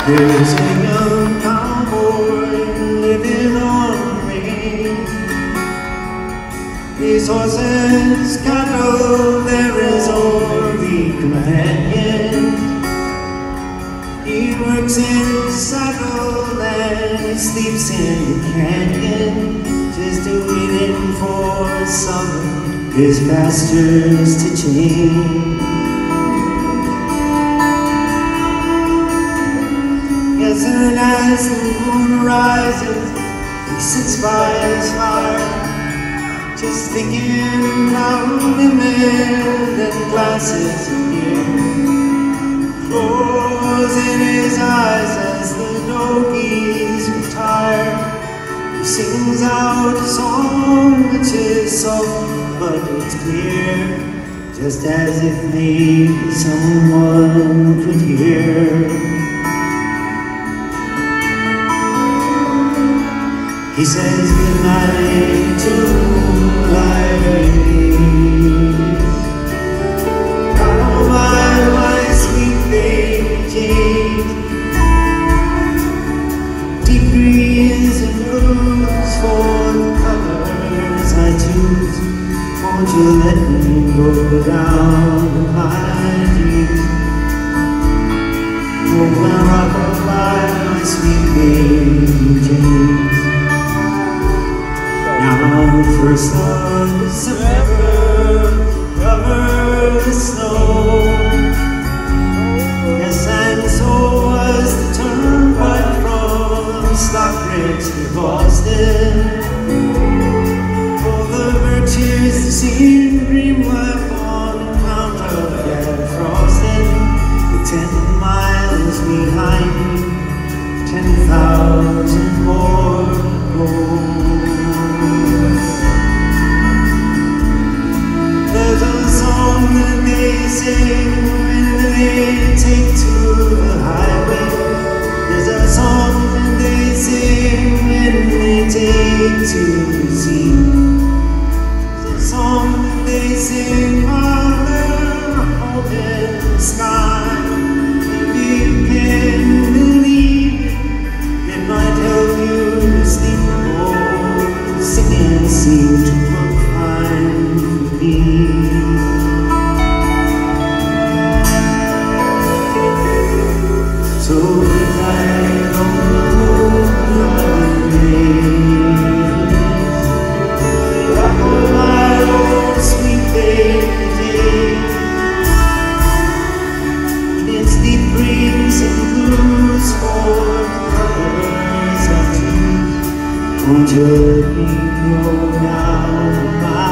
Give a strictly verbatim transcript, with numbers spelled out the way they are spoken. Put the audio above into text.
There's a young cowboy living on the range. His horses, cattle, they're his only companion. He works in the saddle and he sleeps in the canyon, just waiting for summer, his pastures to change. Yes, and as the moon rises, he sits by his fire, just thinking about women and glasses of beer. Closing his eyes as the doggies retire, he sings out a song which is soft but it's clear, just as if maybe someone could hear. He says goodnight to moonlight breeze. Oh my, my sweet baby Jane. Deep greens and blues for the colors I choose. Won't you let me go down my dreams? Oh my rock-a-bye, my sweet baby Jane. Now the first of December covered the snow. Yes, and so was the turnpike from Stockbridge to Boston. Oh, the birches, the seen green white on account of that frosting. The ten miles behind me, ten thousand more to go. There's a song that they sing when they take to the highway. There's a song that they sing when they take to the sea. There's a song that they sing while they're holding the sky. If you can believe it, it might help you to sleep. Oh, singing seems to work fine for me. So goodnight on the moonlight breeze. Rock on my old sweet baby Jane. It's deep greens and blues for the colors I choose. Won't you let me go down my